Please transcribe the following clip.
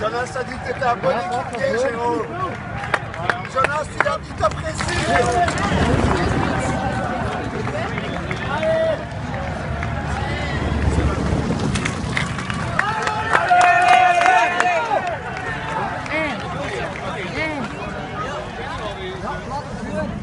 Jonas a dit que t'étais un bon équipier, Jérôme. Jonas, il a dit t'apprécies. Good.